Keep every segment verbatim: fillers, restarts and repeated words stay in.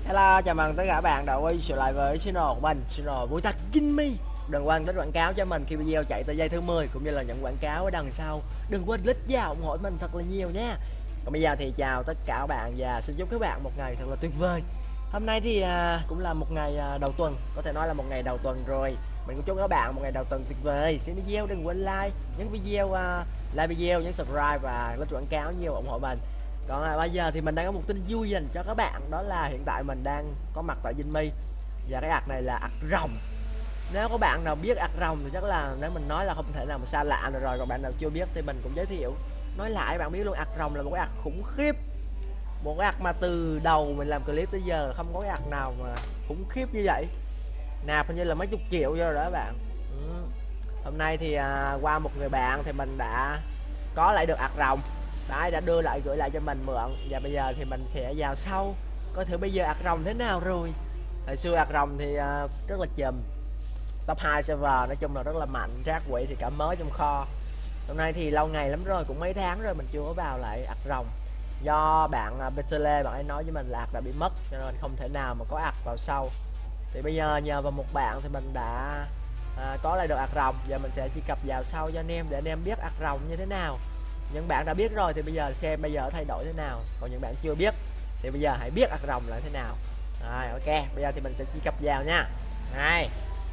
Hello, chào mừng tất cả các bạn đã quay trở lại với channel của mình, channel Vui Tắc Jimmy. Đừng quên tích quảng cáo cho mình khi video chạy tới giây thứ mười, cũng như là những quảng cáo ở đằng sau. Đừng quên click vào ủng hộ mình thật là nhiều nha. Còn bây giờ thì chào tất cả các bạn và xin chúc các bạn một ngày thật là tuyệt vời. Hôm nay thì à, cũng là một ngày à, đầu tuần, có thể nói là một ngày đầu tuần rồi. Mình cũng chúc các bạn một ngày đầu tuần tuyệt vời. Xem video đừng quên like, nhấn video uh, like video, nhấn subscribe và click quảng cáo nhiều ủng hộ mình. Còn à, bây giờ thì mình đang có một tin vui dành cho các bạn, đó là hiện tại mình đang có mặt tại Jinmi và cái ạc này là ạc rồng. Nếu có bạn nào biết ạc rồng thì chắc là nếu mình nói là không thể nào mà xa lạ được rồi. Còn bạn nào chưa biết thì mình cũng giới thiệu nói lại bạn biết luôn. Ạc rồng là một cái ạc khủng khiếp, một cái ạc mà từ đầu mình làm clip tới giờ không có cái ạc nào mà khủng khiếp như vậy. Nạp hình như là mấy chục triệu rồi đó các bạn. ừ. Hôm nay thì à, qua một người bạn thì mình đã có lại được ạc rồng. Đấy, đã đưa lại gửi lại cho mình mượn. Và bây giờ thì mình sẽ vào sau coi thử bây giờ ạc rồng thế nào rồi. Hồi xưa ạc rồng thì uh, rất là chùm, top hai server, nói chung là rất là mạnh, rác quỷ thì cả mới trong kho. Hôm nay thì lâu ngày lắm rồi, cũng mấy tháng rồi mình chưa có vào lại ạc rồng. Do bạn uh, Betele bạn ấy nói với mình là ạc đã bị mất cho nên không thể nào mà có ạc vào sau. Thì bây giờ nhờ vào một bạn thì mình đã uh, có lại được ạc rồng. Giờ mình sẽ truy cập vào sau cho anh em để anh em biết ạc rồng như thế nào. Những bạn đã biết rồi thì bây giờ xem bây giờ thay đổi thế nào. Còn những bạn chưa biết thì bây giờ hãy biết ạc rồng là thế nào. Rồi, ok, bây giờ thì mình sẽ truy cập vào nha. Đây.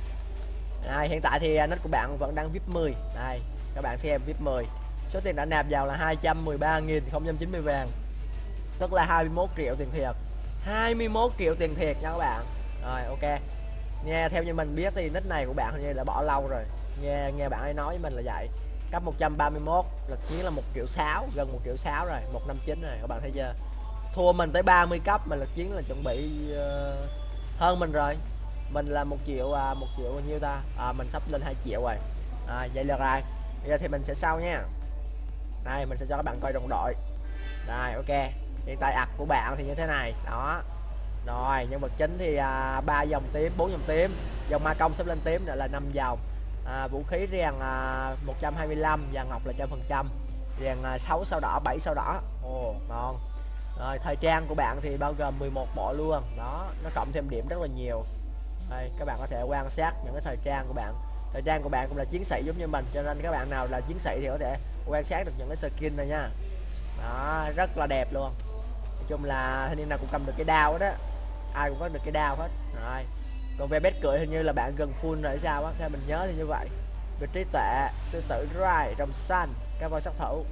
Đây, hiện tại thì nick của bạn vẫn đang vê i pê mười. Đây, các bạn xem vê i pê mười. Số tiền đã nạp vào là hai trăm mười ba nghìn không trăm chín mươi vàng. Tức là hai mươi mốt triệu tiền thiệt. hai mươi mốt triệu tiền thiệt nha các bạn. Rồi, ok. Nghe theo như mình biết thì nick này của bạn hình như đã bỏ lâu rồi. Nghe nghe bạn ấy nói với mình là vậy. Cấp một trăm ba mươi mốt, lực chiến là một triệu sáu, gần một triệu sáu rồi, một năm chín rồi các bạn thấy chưa. Thua mình tới ba mươi cấp mà lực chiến là chuẩn bị uh, hơn mình rồi. Mình là một triệu uh, một triệu bao nhiêu ta? À, mình sắp lên hai triệu rồi. À, vậy là rồi. Bây giờ thì mình sẽ sau nha. Đây, mình sẽ cho các bạn coi đồng đội. Đây, ok. Hiện tại ạc của bạn thì như thế này, đó. Rồi, nhân vật chính thì ba uh, dòng tím, bốn dòng tím, dòng ma công sắp lên tím nữa là năm dòng. À, vũ khí rèn à, một trăm hai mươi lăm và ngọc là trăm phần trăm, rèn à, sáu sao đỏ, bảy sao đỏ. Ồ, ngon. Rồi, thời trang của bạn thì bao gồm mười một bộ luôn. Đó, nó cộng thêm điểm rất là nhiều. Đây, các bạn có thể quan sát những cái thời trang của bạn. Thời trang của bạn cũng là chiến sĩ giống như mình, cho nên các bạn nào là chiến sĩ thì có thể quan sát được những cái skin này nha. Đó, rất là đẹp luôn. Nói chung là hình như nào cũng cầm được cái đao đó. Ai cũng có được cái đao hết. Rồi. Còn về bét cưỡi hình như là bạn gần full rồi sao á, theo mình nhớ thì như vậy. Về trí tuệ, sư tử Rai, rồng xanh, các voi sát thủ,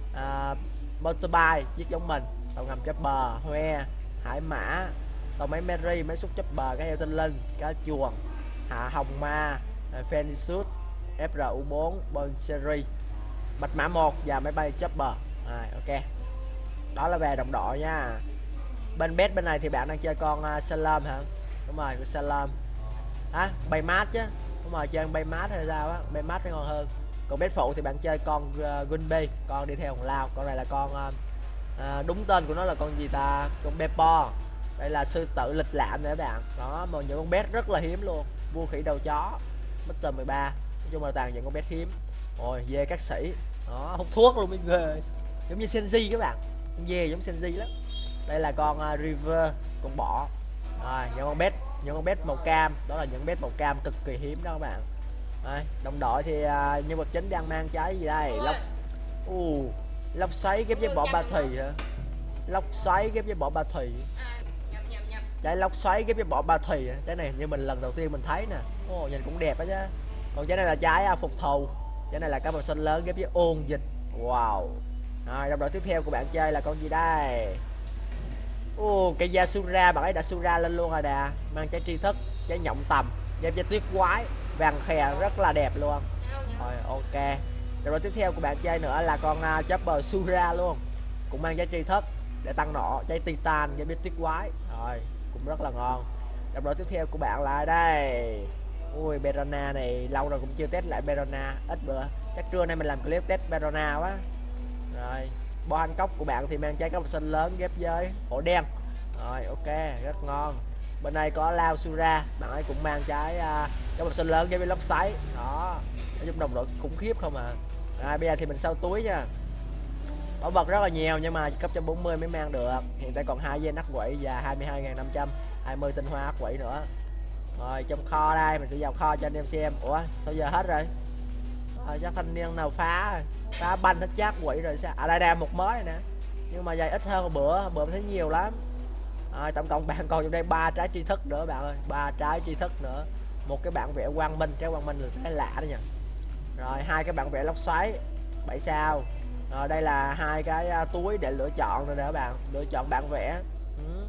à, motorbike chiếc giống mình, tàu ngầm chopper, hoe, hải mã, tàu máy Mary, máy xúc chopper, cái heo tinh linh, cá chuồn, hạ hồng ma, Phenicus, ép rờ u bốn, Bon Series, bạch mã một và máy bay chopper. À, ok. Đó là về đồng đội nha. Bên bet bên này thì bạn đang chơi con uh, Salam hả? Đúng rồi, Salam. À, bay mát chứ. Đúng rồi, chơi bay mát hay sao á, bay mát nó ngon hơn. Còn bet phụ thì bạn chơi con uh, Gunby, con đi theo hồng lao. Con này là con uh, uh, đúng tên của nó là con gì ta? Con Bepo. Đây là sư tử lịch lãm nữa các bạn. Đó, mà những con bet rất là hiếm luôn. Vua khỉ đầu chó, Mister mười ba. Nói chung là toàn những con bet hiếm. Rồi, dê các sĩ. Đó, hút thuốc luôn mới ghê. Giống như Senji các bạn. Con dê giống Senji lắm. Đây là con uh, River, con bọ. Rồi, những con bet, những con bet màu cam, đó là những bet màu cam cực kỳ hiếm đó các bạn. Đây, đồng đội thì uh, nhân vật chính đang mang trái gì đây? Lốc, u, uh, lốc xoáy ghép với bỏ ba thùy hả? Lốc xoáy ghép với bỏ ba thùy. Trái lốc xoáy ghép với bỏ ba thùy hả? Trái này như mình lần đầu tiên mình thấy nè. Ồ, oh, nhìn cũng đẹp đó chứ. Còn trái này là trái uh, phục thù. Trái này là cá màu xanh lớn ghép với ôn dịch. Wow. Rồi, đồng đội tiếp theo của bạn chơi là con gì đây? Ồ, cây Yasura, bạn ấy đã Sura lên luôn rồi nè. Mang trái tri thức, trái nhộng tầm, đem trái tuyết quái, vàng khè rất là đẹp luôn. Rồi, ok. Rồi tiếp theo của bạn chơi nữa là con uh, Chopper Sura luôn. Cũng mang trái tri thức để tăng nộ, trái Titan, đem trái tuyết quái. Rồi, cũng rất là ngon. Rồi tiếp theo của bạn là đây. Ui, Berona này lâu rồi cũng chưa test lại Berona, ít bữa. Chắc trưa nay mình làm clip test Berona quá. Rồi, bo anh cốc của bạn thì mang trái cốc xanh lớn ghép với hổ đen. Rồi, ok, rất ngon. Bên đây có Lao Sura, bạn ấy cũng mang trái uh, cốc xanh lớn ghép với lốc xoáy. Đó, nói chung đồng đội khủng khiếp không à. Rồi, bây giờ thì mình sau túi nha. Bảo vật rất là nhiều nhưng mà cấp một trăm bốn mươi mới mang được. Hiện tại còn hai viên ác quỷ và hai mươi hai nghìn năm trăm hai mươi tinh hoa ác quỷ nữa. Rồi trong kho đây mình sẽ vào kho cho anh em xem. Ủa sao giờ hết rồi? À, chắc thanh niên nào phá phá banh hết chắc quỷ rồi sao? À đây đây một mới nè. Nhưng mà dày ít hơn bữa, bữa thấy nhiều lắm. À, tổng cộng bạn còn trong đây ba trái tri thức nữa bạn ơi, ba trái tri thức nữa. Một cái bản vẽ quang minh, trái quang minh là cái lạ đó nha. Rồi hai cái bản vẽ lốc xoáy bảy sao. Rồi đây là hai cái uh, túi để lựa chọn rồi nè các bạn, lựa chọn bản vẽ. Ừ.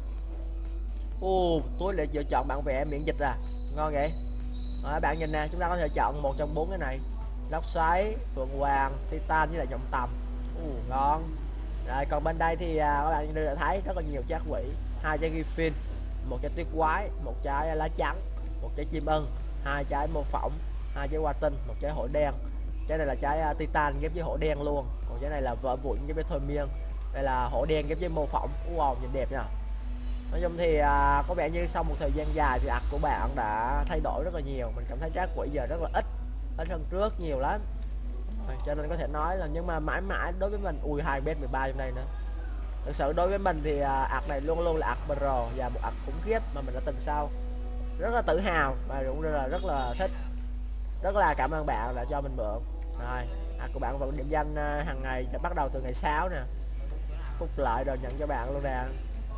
Uh, túi để lựa chọn bản vẽ miễn dịch à, ngon vậy. Rồi các bạn nhìn nè, chúng ta có thể chọn một trong bốn cái này: lốc xoáy, phượng hoàng, titan với lại trọng tầm. Uh, ngon. Rồi còn bên đây thì uh, các bạn đã thấy rất là nhiều trái quỷ, hai trái griffin, một trái tuyết quái, một trái lá trắng, một trái chim ưng, hai trái mô phỏng, hai trái hoa tinh, một trái hổ đen. Trái này là trái uh, titan ghép với hổ đen luôn, còn trái này là vỡ vụn ghép với thôi miên. Đây là hổ đen ghép với mô phỏng. Wow, nhìn đẹp nha. Nói chung thì uh, có vẻ như sau một thời gian dài thì ạc của bạn đã thay đổi rất là nhiều. Mình cảm thấy trái quỷ giờ rất là ít, ít hơn trước nhiều lắm. Rồi, cho nên có thể nói là, nhưng mà mãi mãi đối với mình, ui hai mét mười ba trong đây nữa. Thực sự đối với mình thì uh, ạc này luôn luôn là ạc pro và một ạc khủng khiếp mà mình đã từng sau. Rất là tự hào và cũng rất là rất là thích. Rất là cảm ơn bạn đã cho mình mượn. Rồi, ạc của bạn vẫn điểm danh uh, hàng ngày đã bắt đầu từ ngày sáu nè. Phúc lợi rồi nhận cho bạn luôn nè.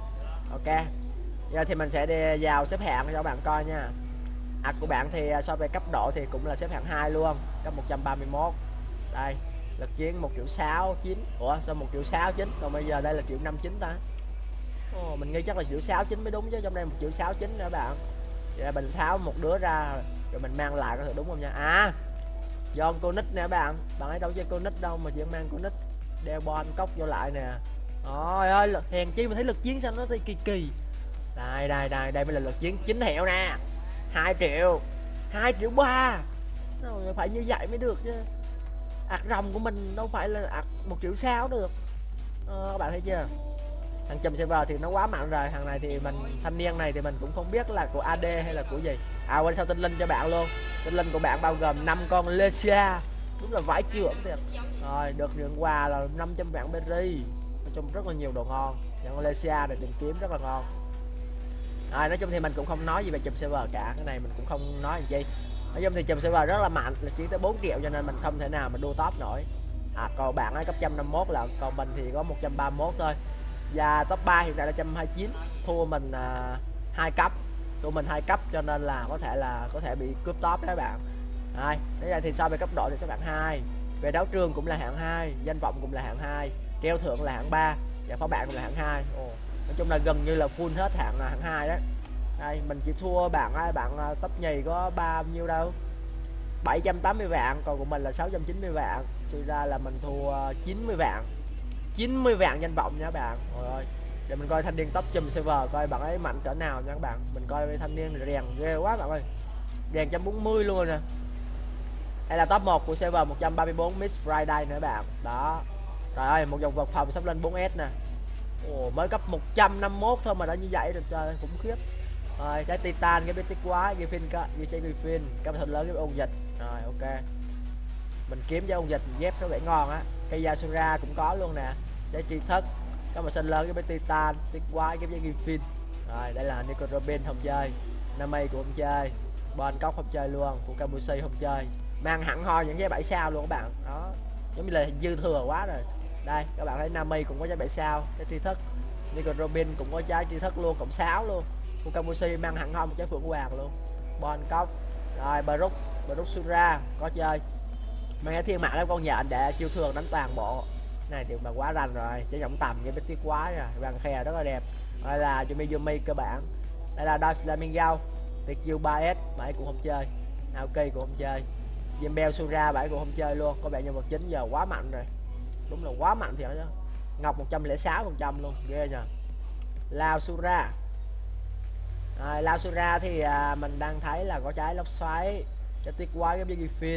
Ok, giờ thì mình sẽ đi vào xếp hạng cho bạn coi nha. Ạc của bạn thì so về cấp độ thì cũng là xếp hạng hai luôn, cấp một trăm ba mươi mốt. Đây, lực chiến một triệu sáu chín. Ủa sao một triệu sáu chín, còn bây giờ đây là triệu năm chín ta? Ồ, mình nghĩ chắc là triệu sáu chín mới đúng chứ, trong đây một triệu sáu chín nữa bạn. Vậy là mình tháo một đứa ra rồi mình mang lại có thể đúng không nha. À, do cô nít nè bạn, bạn ấy đâu chơi cô nít đâu mà chỉ mang cô nít đeo bon cốc vô lại nè. Trời ơi, hèn chi mà thấy lực chiến sao nó thấy kỳ kỳ. Đây đây đây, đây mới là lực chiến chính hiệu nè. Hai triệu, hai triệu ba. Rồi phải như vậy mới được chứ. Ạc rồng của mình đâu phải là ạc một triệu sáu được. Ờ, các bạn thấy chưa? Thằng chùm server thì nó quá mạnh rồi. Thằng này thì mình, thanh niên này thì mình cũng không biết là của a đê hay là của gì. À quên, sao tinh linh cho bạn luôn. Tinh linh của bạn bao gồm năm con Lesia. Đúng là vãi trưởng thiệt. Rồi được nhận quà là năm trăm vạn berry. Nói chung rất là nhiều đồ ngon. Những con Lesia để tìm kiếm rất là ngon. Rồi, nói chung thì mình cũng không nói gì về chùm server cả. Cái này mình cũng không nói làm chi. Nói chung thì chùm server rất là mạnh, là chỉ tới bốn triệu cho nên mình không thể nào mà đua top nổi. À còn bạn ấy cấp một trăm năm mươi mốt là, còn mình thì có một trăm ba mươi mốt thôi. Và top ba hiện tại là một trăm hai mươi chín, thua mình uh, hai cấp, thua mình hai cấp cho nên là có thể là có thể bị cướp top đó các bạn. Rồi, thế vậy thì so về cấp độ thì xếp hạng hai. Về đấu trường cũng là hạng hai, danh vọng cũng là hạng hai, treo thưởng là hạng ba và phó bạn cũng là hạng hai. Ồ, nói chung là gần như là full hết hạng là hạng hai đó. Đây, mình chỉ thua bạn ai bạn top nhì có bao nhiêu đâu, bảy trăm tám mươi vạn, còn của mình là sáu trăm chín mươi vạn. Suy ra là mình thua chín mươi vạn, chín mươi vạn danh vọng nha các bạn. Trời ơi, để mình coi thanh niên top chùm server coi bạn ấy mạnh cỡ nào nha các bạn. Mình coi thanh niên rèn ghê quá bạn ơi, rèn một trăm bốn mươi luôn rồi nè. Đây là top một của server một trăm ba mươi tư Miss Friday nữa bạn. Đó. Trời ơi, một dòng vật phòng sắp lên bốn S nè. Ồ, mới cấp một trăm năm mươi mốt thôi mà đã như vậy rồi, trời khủng khiếp. Rồi, trái titan, cái biết quái, cái phim cái trái griffin, cái thật lớn cái ôn dịch. Rồi ok. Mình kiếm cho ôn dịch dép có vẻ ngon á. Cây Yasura cũng có luôn nè. Trái tri thức, có mà xanh lớn cái biết titan, biết quái, cái trái griffin. Rồi, đây là Nico Robin không chơi. Nami cũng không chơi. Bon cốc không chơi luôn, của Kamusi không chơi. Mang hẳn hoi những cái bảy sao luôn các bạn. Đó. Giống như là dư thừa quá rồi. Đây, các bạn thấy Nami cũng có trái bảy sao, trái tri thức. Nico Robin cũng có trái tri thức luôn, cộng sáu luôn. Của Kamusi mang hẳn hoi một trái phượng hoàng luôn. Bon cốc. Rồi Baruch, Baruch Sura có chơi. Mang cái thiên mạng các con nhện để chiêu thường đánh toàn bộ. Này thì mà quá rành rồi, chỉ trọng tầm với biết tiếc quái rồi, vàng khe rất là đẹp. Đây là Yumi Yumi cơ bản. Đây là Dive Flamingo, tiệt chiêu ba S, bảy cũng không chơi. Aoki cũng không chơi. Jembel Sura bảy cũng không chơi luôn, có vẻ nhân vật chính giờ quá mạnh rồi. Đúng là quá mạnh thiệt chứ. Ngọc một trăm lẻ sáu phần trăm luôn, ghê nhờ. Lao Sura. À, Lao Sura thì à, mình đang thấy là có trái lốc xoáy, trái tiếc quái cái Griffin.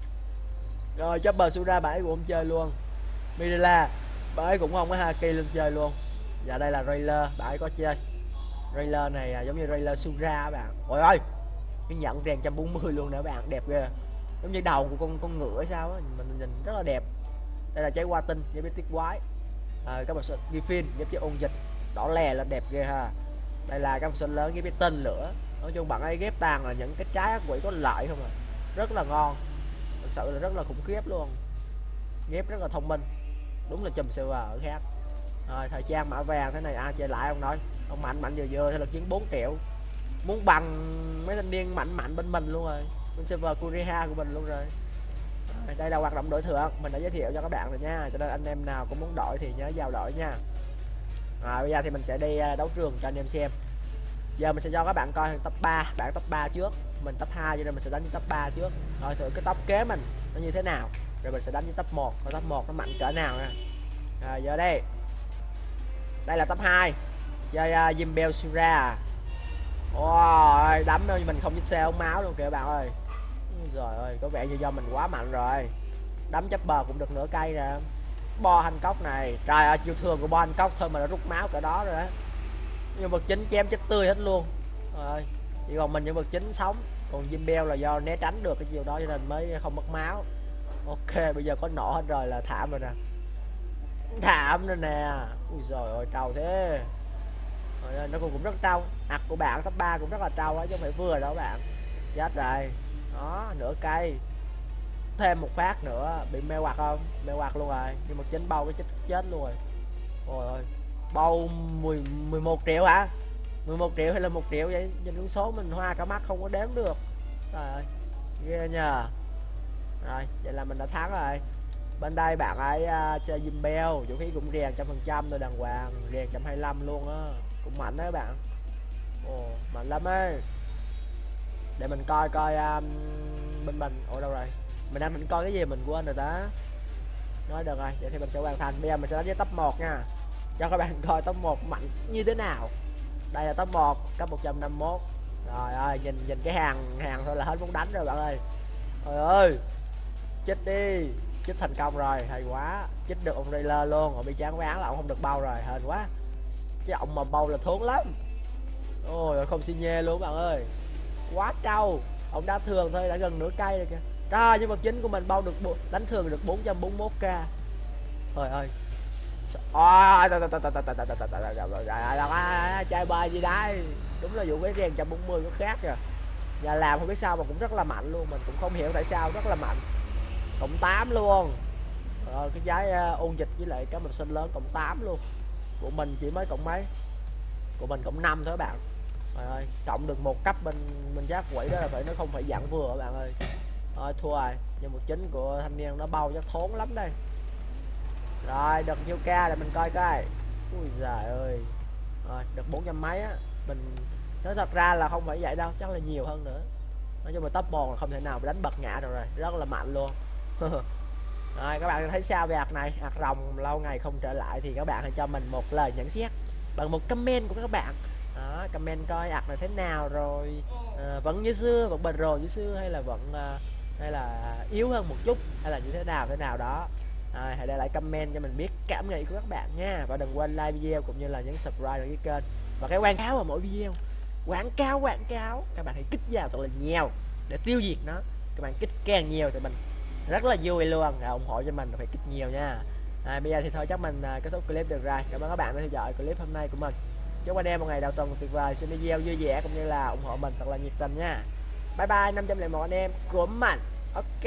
Rồi Chopper Sura bảy cũng không chơi luôn. Mirella bảy cũng không có Haki lên chơi luôn. Và đây là Railer bảy có chơi. Railer này à, giống như Railer Sura các bạn. Ôi ơi, cái nhận rèn một trăm bốn mươi luôn nè các bạn, đẹp ghê. Giống như đầu của con con ngựa hay sao á, mình nhìn rất là đẹp. Đây là trái hoa tinh với biết tiếc quái. à, các màu sơn ghi phim giúp cho ôn dịch đỏ lè lên đẹp ghê ha. Đây là các màu sơn lớn ghép với tên lửa. Nói chung bạn ấy ghép toàn là những cái trái ác quỷ có lợi không à, rất là ngon, thật sự là rất là khủng khiếp luôn, ghép rất là thông minh, đúng là chùm server ở khác. Rồi thời trang mã vàng thế này ai chơi lại không nói, ông mạnh mạnh vừa vừa thế là chiến bốn triệu, muốn bằng mấy thanh niên mạnh mạnh bên mình luôn rồi, bên server Kuriha của mình luôn rồi. Đây là hoạt động đổi thưởng mình đã giới thiệu cho các bạn rồi nha, cho nên anh em nào cũng muốn đổi thì nhớ vào đổi nha. À, bây giờ thì mình sẽ đi đấu trường cho anh em xem. Giờ mình sẽ cho các bạn coi top ba, bạn top ba trước, mình top hai cho nên mình sẽ đánh với top ba trước, rồi thử cái top kế mình nó như thế nào, rồi mình sẽ đánh với top một, coi top một nó mạnh cỡ nào nha. Rồi giờ đây, đây là top hai, chơi uh, Jimbel Sura. Ôi đấm mình không chiếc xe ống máu luôn kìa các bạn ơi. Rồi ơi, có vẻ như do mình quá mạnh rồi. Đấm chấp bờ cũng được nửa cây nè. Bo hành cốc này, trời ơi chiêu thường của bo hành cốc thôi mà đã rút máu cả đó rồi đó. Nhưng vật chính chém chết tươi hết luôn. Rồi, chỉ còn mình những vật chính sống, còn Jimbel là do né tránh được cái chiều đó cho nên mới không mất máu. Ok, bây giờ có nổ hết rồi là thảm rồi nè. Thảm rồi nè. Ui giời ơi trâu thế. Rồi, nó cũng, cũng rất trâu. Ặc của bạn top ba cũng rất là trâu á chứ không phải vừa đâu bạn. Chết rồi. Đó, nửa cây. Thêm một phát nữa, bị mê hoặc không? Mê hoặc luôn rồi, nhưng mà chính bâu cái chết chết luôn rồi. Ôi ơi. Bâu mười mười một triệu hả? mười một triệu hay là một triệu vậy? Nhìn con số mình hoa cả mắt không có đếm được. Trời ơi. Ghê nhờ. Rồi, vậy là mình đã thắng rồi. Bên đây bạn ấy uh, chơi Jimbel, vũ khí cũng rèn trăm phần trăm rồi đàng hoàng, rèn một trăm hai mươi lăm luôn á, cũng mạnh đấy bạn. Ồ, mạnh lắm ấy. Để mình coi coi um, bên mình, ủa đâu rồi? Mình đang mình coi cái gì mình quên rồi đó. Nói được rồi, vậy thì mình sẽ hoàn thành. Bây giờ mình sẽ đánh với top một nha, cho các bạn coi top một mạnh như thế nào. Đây là top một, cấp một trăm năm mươi mốt. Rồi ơi, nhìn nhìn cái hàng hàng thôi là hết muốn đánh rồi bạn ơi. Trời ơi, chết đi. Chích thành công rồi, hay quá. Chích được ông Railer luôn, ông bị chán ván là ông không được bao rồi, hên quá. Chứ ông mà bao là thốn lắm. Ôi không xi nhê luôn bạn ơi. Quá trâu. Ông đá thường thôi đã gần nửa cây rồi kìa. Trời, nhưng vật chính của mình bao được đánh thường được bốn trăm bốn mươi mốt k. Trời ơi. Chơi bời gì đây. Đúng là vụ cái rèn một trăm bốn mươi có khác kìa. Nhà làm không biết sao mà cũng rất là mạnh luôn, mình cũng không hiểu tại sao rất là mạnh. Cộng tám luôn. Rồi, cái giá uh, ôn dịch với lại cái mập sinh lớn cộng tám luôn. Của mình chỉ mới cộng mấy, của mình cộng năm thôi các bạn. Trời ơi, cộng được một cấp bên mình giác quỷ đó là phải nó không phải dạng vừa các bạn ơi. Thôi thua rồi, nhưng một chính của thanh niên nó bao chắc thốn lắm đây. Rồi được nhiêu ca để mình coi coi. Ui giời ơi. Rồi được bốn trăm mấy á. Mình nói thật ra là không phải vậy đâu, chắc là nhiều hơn nữa. Nói chung là top một là không thể nào đánh bật ngã được rồi, rất là mạnh luôn. Rồi các bạn thấy sao về ạc này, ạc rồng lâu ngày không trở lại thì các bạn hãy cho mình một lời nhận xét bằng một comment của các bạn. Đó, comment coi ạc này thế nào rồi, à, vẫn như xưa, vẫn bền rồi như xưa hay là vẫn uh, hay là yếu hơn một chút hay là như thế nào thế nào đó. À, hãy để lại comment cho mình biết cảm nghĩ của các bạn nha, và đừng quên like video cũng như là nhấn subscribe đăng ký kênh và cái quảng cáo ở mỗi video. Quảng cáo quảng cáo các bạn hãy kích vào thật là nhiều để tiêu diệt nó. Các bạn kích càng nhiều thì mình rất là vui luôn, à, ủng hộ cho mình phải kích nhiều nha. À, bây giờ thì thôi chắc mình à, kết thúc clip được rồi. Cảm ơn các bạn đã theo dõi clip hôm nay của mình. Chúc anh em một ngày đầu tuần tuyệt vời, xem video vui vẻ cũng như là ủng hộ mình thật là nhiệt tình nha. Bye bye năm trăm lẻ một anh em của mình. Ok,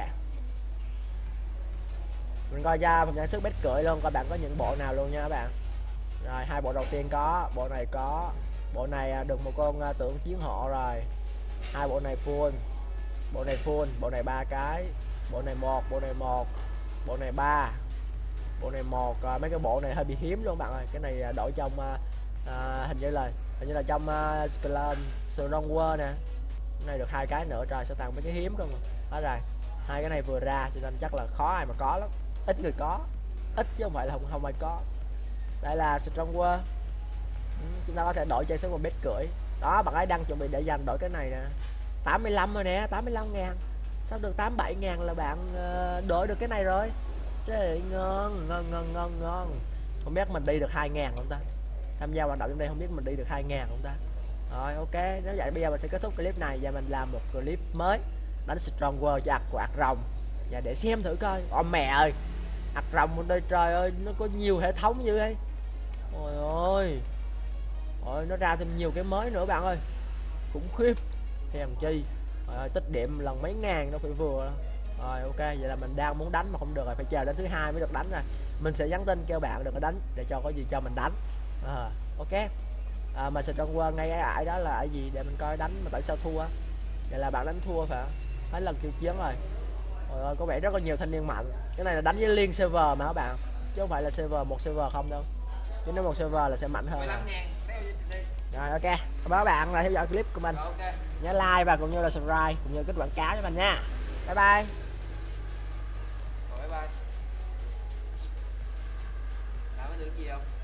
mình coi ra phần trang sức bét cưỡi luôn, coi bạn có những bộ nào luôn nha các bạn. Rồi hai bộ đầu tiên có, bộ này có, bộ này được một con tượng chiến họ rồi. Hai bộ này full, bộ này full, bộ này ba cái, bộ này một, bộ này một, bộ này ba, bộ này một. À, mấy cái bộ này hơi bị hiếm luôn bạn ơi. Cái này đổi trong à, hình như là hình như là trong uh, Clan Strong World nè. Cái này được hai cái nữa, trời sao tặng mấy cái hiếm không. Đó rồi, hai cái này vừa ra cho nên chắc là khó ai mà có lắm, ít người có, ít chứ không phải là không không ai có. Đây là Strong World. Ừ, chúng ta có thể đổi chơi số một bét cưỡi. Đó, bạn ấy đang chuẩn bị để dành đổi cái này nè. tám mươi lăm rồi nè, tám mươi lăm ngàn. Sắp được tám mươi bảy ngàn là bạn uh, đổi được cái này rồi. Trời, ngon, ngon, ngon, ngon, ngon. Không biết mình đi được hai ngàn không ta? Tham gia hoạt động trong đây không biết mình đi được hai ngàn không ta? Rồi ok, nếu vậy bây giờ mình sẽ kết thúc clip này và mình làm một clip mới đánh Strong World cho ạc của ạc rồng. Và để xem thử coi. Ồ mẹ ơi, ạc rồng ở đây, trời ơi nó có nhiều hệ thống như vậy. Ôi ơi, ôi nó ra thêm nhiều cái mới nữa bạn ơi, khủng khiếp. Hèn chi rồi, tích điểm lần mấy ngàn nó phải vừa đó. Rồi ok, vậy là mình đang muốn đánh mà không được rồi, phải chờ đến thứ hai mới được đánh rồi. Mình sẽ nhắn tin kêu bạn đừng có đánh để cho có gì cho mình đánh. À, ok. À, mà Strong World ngay cái ải đó là cái gì để mình coi đánh mà tại sao thua. Vậy là bạn đánh thua phải không? Mấy lần kêu chiến rồi. Trời ơi, có vẻ rất là nhiều thanh niên mạnh. Cái này là đánh với liên server mà các bạn, chứ không phải là server một server không đâu. Chứ nếu một server là sẽ mạnh hơn. Rồi ok, cảm ơn các bạn đã theo dõi clip của mình. Okay. Nhớ like và cũng như là subscribe cũng như kích quảng cáo cho mình nha. Bye bye. Rồi, bye bye. Làm được gì không?